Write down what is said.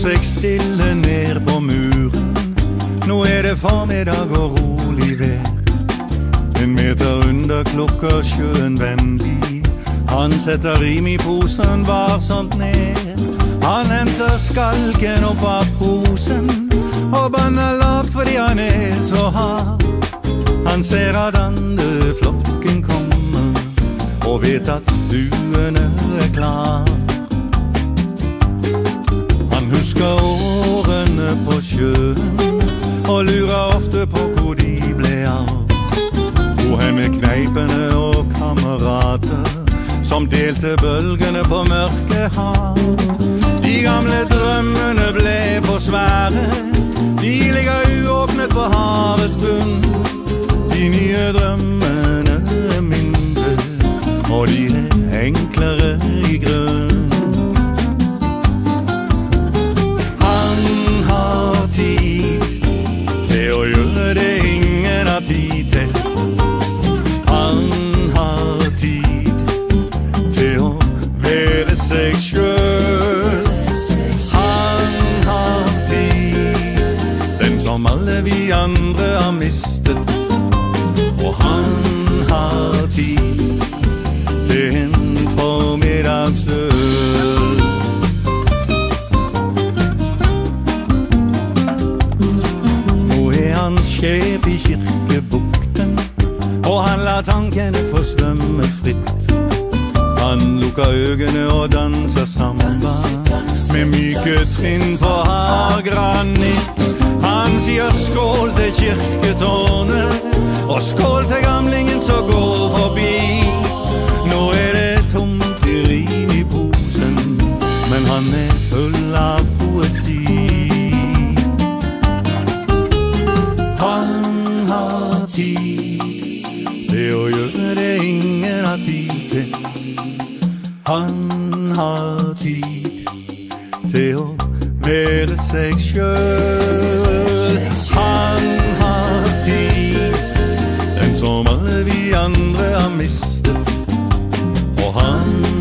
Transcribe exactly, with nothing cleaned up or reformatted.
seg stille ned på muren. Nå er det formiddag og rolig vær. En meter under klokka sjøen vennlig. Han setter rim i posen varsomt ned. Han henter skalken opp av posen og banner lavt fordi han er så hard. Han ser at andre flokken kommer og vet at duene er klar. Han husker årene på sjøen og lurer ofte på hvor de ble av. Hvor er med kneipene og kamerater som delte bølgene på mørke hav. De gamle drømmene ble for svære. De ligger uåpnet på havets bunn. De nye drømmene er mindre, og de er enklere i grunn. Han har tid til å gjøre det ingen har tid til. Han har tid til å være seg selv. Han har tid, den som alle vi andre har mistet. Og han har tid til en formiddagsøl. Nå er han sjef i kirkebukten, og han lar tankene få svømme fritt. Han lukker øynene og danser samba med myke trinn på hard granitt. Han sier skål til kirketårnet, og skål til gamlingen som går forbi. Nå er det tomt i rim i posen, men han er full av poesi. Han har tid til å gjøre det ingen har tid til. Han har tid til å være seg selv. Han har tid, den som alle vi andre har mistet. Og han